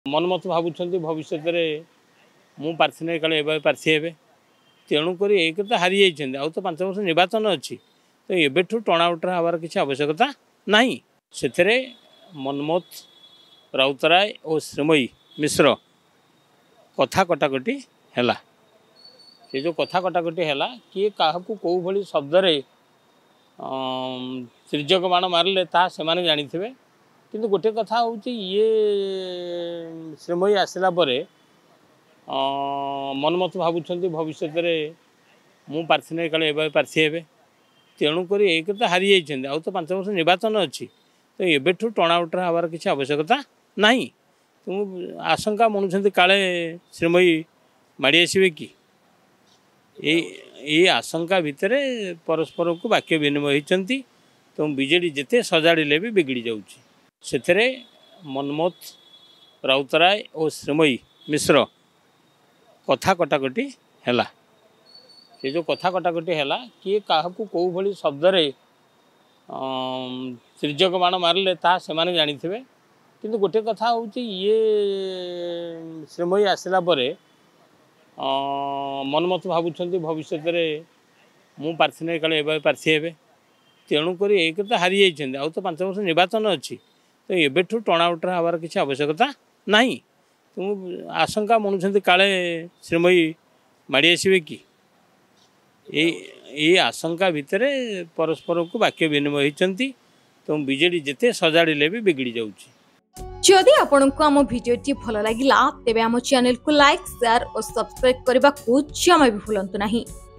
मनमत भावुं भविष्य में मु प्रार्थी नहीं काले प्रार्थी हे तेणुक एक तो हारी जाइए आउ तो 5 वर्ष निर्वाचन अच्छी तो एबेठू टणाउटरा हबार किसी आवश्यकता नहीं से मनमोत राउतराय और श्रीमयी मिश्र कथा कटाकटी है से जो कथा कटाकटी है किए क्या कौ भली शब्द तिर्यक बाण मारे से जानी थे किंतु गोटे कथा हूँ ये श्रीमयी आसला मनमत भावुं भविष्य में मु प्रार्थी नहीं काले प्रार्थी हे तेणुक एक तो हारी जाइए आउ तो 5 वर्ष निर्वाचन अच्छी तो एबेठू टणाउटरा हबार किसी आवश्यकता नहीं तो आशंका मनुष्य काले श्रीमयी माड़ी आसवे कि ये आशंका भितर परस्पर को वाक्य विनिमय होती तो बीजेडी जिते सजाड़े भी बिगड़ी जाऊे मनमोत राउतराय और श्रीमयी मिश्र कथा कटाकटी है से जो कथा कटाकटी है किए क्या कौ भली शब्द तिर्यक बाण मारे से जानी थे किंतु गोटे कथा हूँ ये श्रीमयी आसला मनमत भावुं भविष्य में मु प्रार्थी नहीं काले प्रार्थी हे तेणुक एक तो हारी जाइए आउ तो 5 वर्ष निर्वाचन अच्छी तो एबेठू टणाउटरा हबार किसी आवश्यकता नहीं तो आशंका मनुष्य काले श्रीमयी माड़ी आसवे कि ये आशंका भितर परस्पर को वाक्य विनिमय होती तो बीजेडी जिते सजाड़े भी बिगड़ी जाऊे जदि आपंक आम भिडी भल लगा तेब आम चैनल को लाइक शेयर और सब्सक्राइब करने को जमा भी भूलु नहीं।